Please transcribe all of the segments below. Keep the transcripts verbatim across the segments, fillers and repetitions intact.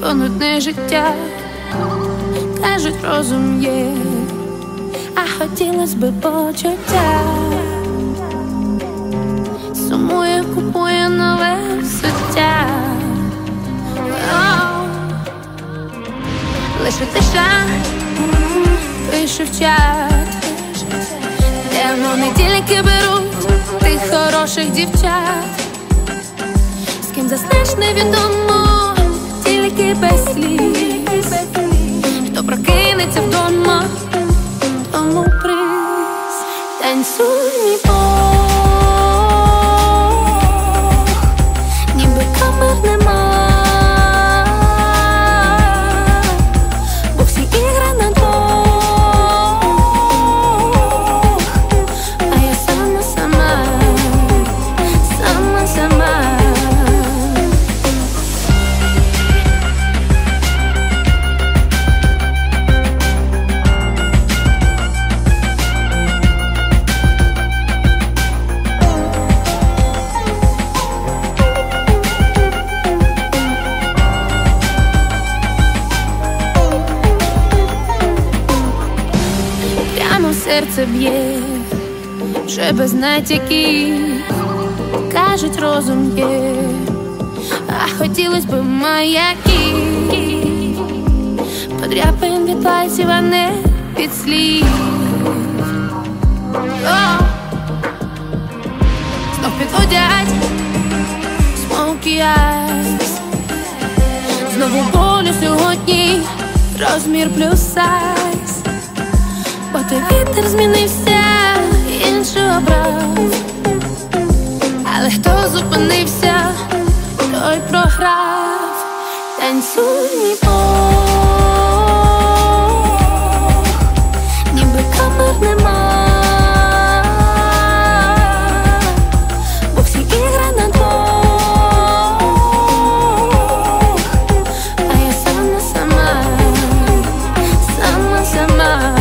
то нудне життя. Кажуть, розум є, а хотілось би почуття. Сумує, купує нове взуття. О, лише тиша пише в чат, де вони тільки беруть тих хороших дівчат. З ким заснеш невідомо, тільки без сліз. Хто прокинеться вдома, тому приз. Танцюй, мій Бог, ніби камер нема, бо всі ігри на двох, а я сама, сама, сама, сама. Серце б'є, вже без натяків. Кажуть, розум є, а хотілось би маяків. Подряпаєм від пальців, а не від слів. О! Знов підводять Smoky Eyes. Знову болю сьогодні, розмір плюс сайз. Бо той вітер змінився, інший обрав. Але хто зупинився, той програв. Танцюй, мій Бог, ніби камер нема, бо всі ігри на двох, а я сама, сама, сама, сама.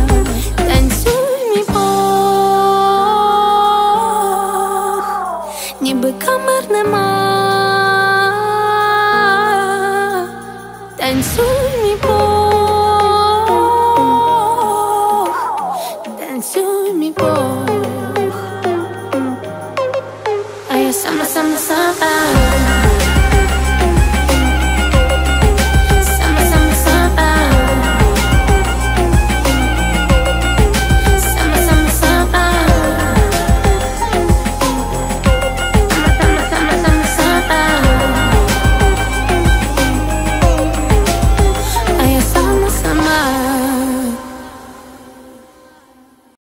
Ніби камер нема. Танцюй, мій Бог, танцюй, мій Бог, а я сама, сама, сама.